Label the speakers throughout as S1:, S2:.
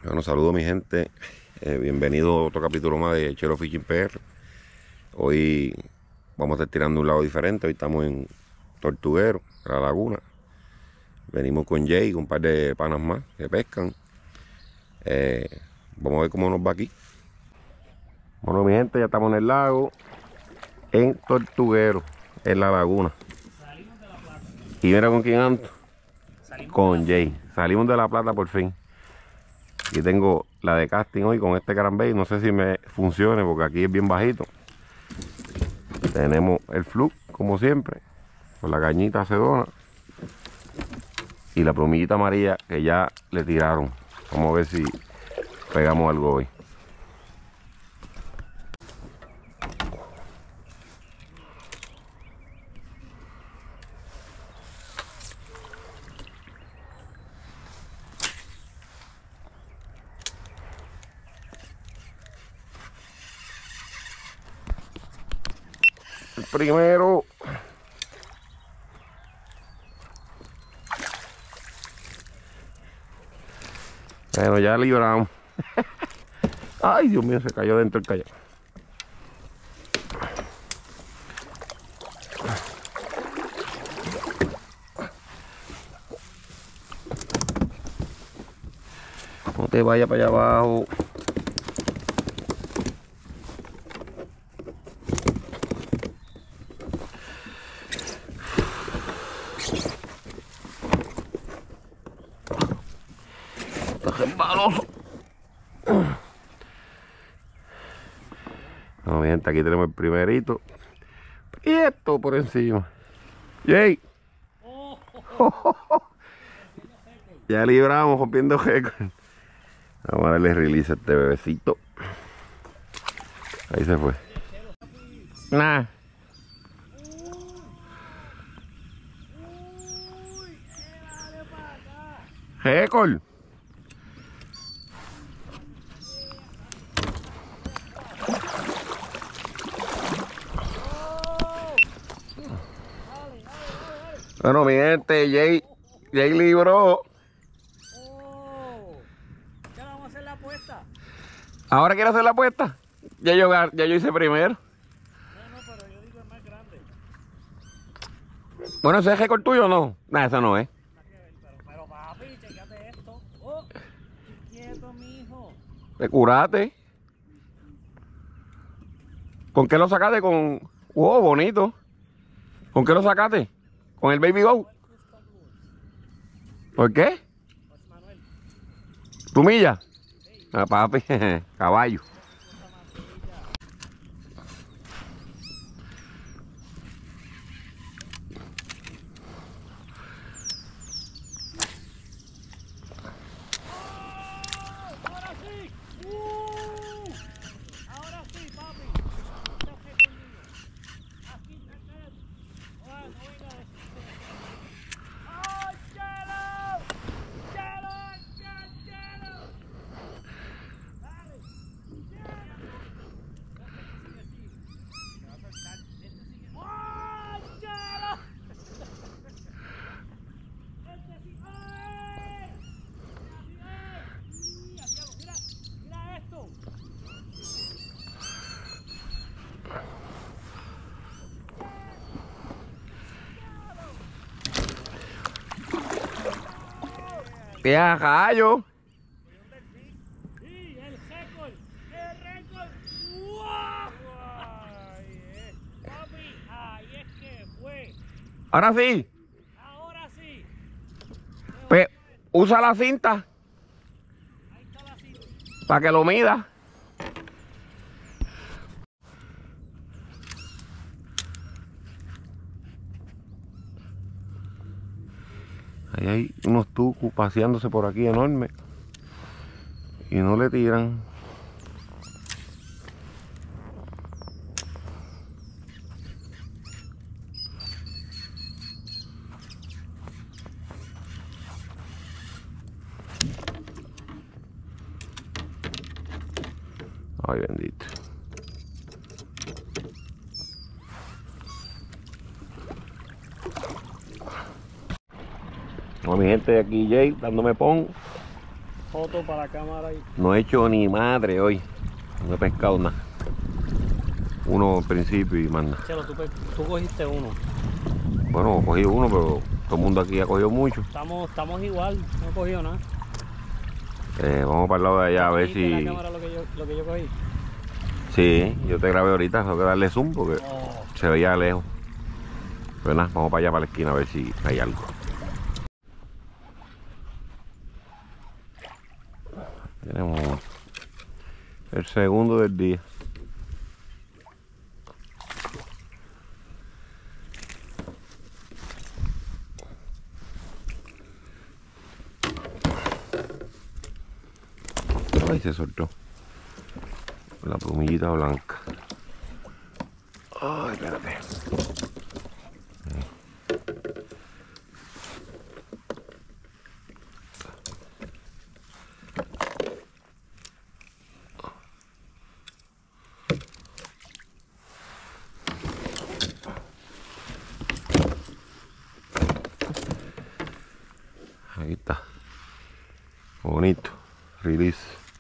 S1: Bueno, saludos mi gente. Bienvenido a otro capítulo más de Chero Fishing PR. Hoy vamos a estar tirando un lado diferente. Hoy estamos en Tortuguero, la laguna. Venimos con Jay, con un par de panas más que pescan. Vamos a ver cómo nos va aquí. Bueno mi gente, ya estamos en el lago, en Tortuguero, en la laguna. Y mira con quién ando. Con Jay. Salimos de La Plata por fin. Aquí tengo la de casting hoy con este carambay. No sé si me funcione porque aquí es bien bajito. Tenemos el fluke como siempre, con la cañita sedona y la plumillita amarilla que ya le tiraron. Vamos a ver si pegamos algo hoy. El primero. Bueno, ya libramos. Ay, Dios mío, se cayó dentro el kayak. No te vayas para allá abajo. Está resbaloso. No, mi gente, aquí tenemos el primerito. Y esto por encima. Jay. Ya libramos rompiendo récord. Vamos a darle release a este bebecito. Ahí se fue. Nah. Récord. Bueno, mi gente, Jay libró.
S2: Ya vamos a hacer la apuesta.
S1: ¿Ahora quiere hacer la apuesta? Ya yo hice primero.
S2: No, pero yo digo el más grande.
S1: Bueno, ¿ese es récord tuyo o no? Nah, eso no es.
S2: Pero papi, checate esto. Oh, quieto, mijo.
S1: Te curaste. ¿Con qué lo sacaste? Con... Wow, bonito. ¿Con qué lo sacaste? ¿Con el Baby Go? ¿Por qué?
S2: Manuel.
S1: ¿Plumilla? Ah, papi, caballo.
S2: Ahora sí. Ahora sí, papi. No te conmigo. Aquí, espérate. No venga de... ¡Oh, Chelo! ¡Chelo! ¡Chelo! Dale. ¡Oh, Chelo! Este sí. ¡Ay! Mira esto.
S1: ¡Qué rayo!
S2: Sí, el récord. El récord. ¡Wow! Papi, ahí es que fue.
S1: Ahora sí.
S2: Ahora sí.
S1: Pues, usa la cinta
S2: Ahí está la cita.
S1: para que lo mida. Ahí hay unos tucus paseándose por aquí enormes. Y no le tiran. Ay, bendito. Bueno, mi gente, aquí Jay dándome pon.
S2: foto para la cámara y...
S1: No he hecho ni madre hoy. No he pescado nada. Uno al principio y más nada.
S2: Chelo, tú cogiste uno.
S1: Bueno, cogí uno, pero todo el mundo aquí ha cogido mucho.
S2: Estamos igual, no he cogido nada.
S1: Vamos para el lado de allá a ver
S2: ¿Viste la
S1: si...
S2: cámara lo que yo cogí?
S1: Sí, yo te grabé ahorita, tengo que darle zoom porque
S2: Oh.
S1: se veía lejos. Pero nada, vamos para allá, para la esquina, a ver si hay algo. Tenemos el segundo del día. Ay, se soltó la plumillita blanca. Ay, espérate. Ahí está. Bonito. Release.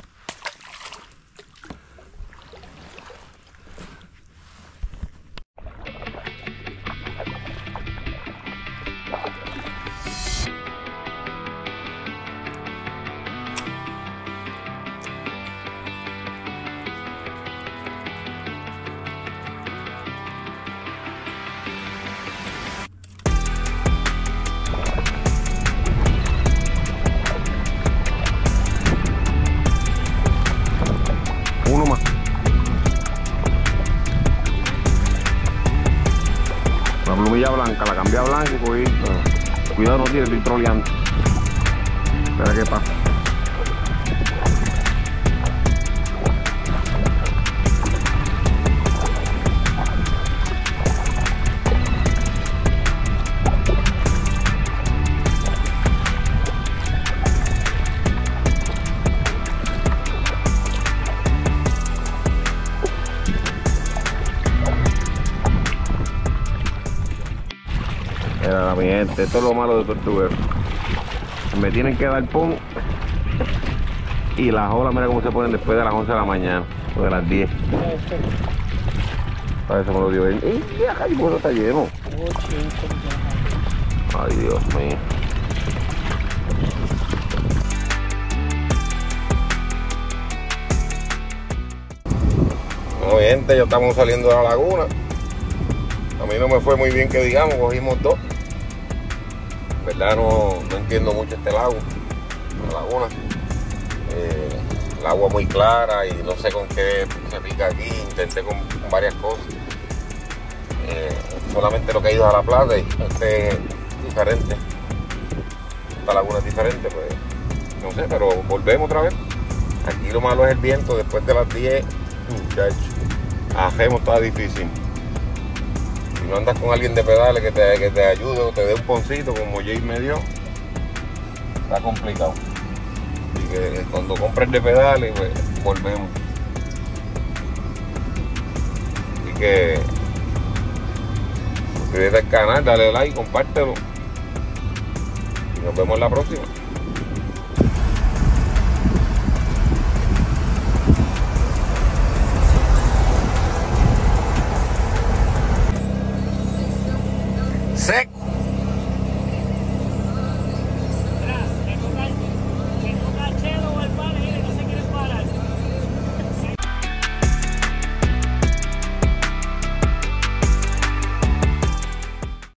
S1: Uno más. La plumilla blanca, la cambié a blanca y cogí. Cuidado, no tire, estoy troleando. Espera qué pasa. Mira, mi gente, esto es lo malo de tortuguero. Me tienen que dar pon y las olas, mira cómo se ponen después de las 11 de la mañana o de las 10. A eso me lo dio él. ¡Ey, acá el pueblo está lleno! Ay, Dios mío. Bueno, gente, ya estamos saliendo de la laguna. A mí no me fue muy bien que digamos, cogimos dos. En verdad no entiendo mucho este lago, la laguna. El agua muy clara y no sé con qué se pica aquí. Intenté con varias cosas. Solamente lo que he ido a la plata y este es diferente. Esta laguna es diferente, pues no sé, pero volvemos otra vez. Aquí lo malo es el viento después de las 10, muchachos. Ajemos está difícil. Si no andas con alguien de pedales que te ayude o te dé un poncito como Jay me dio, está complicado. Así que cuando compres de pedales, pues volvemos. Así que suscríbete al canal, dale like, compártelo. Y nos vemos en la próxima.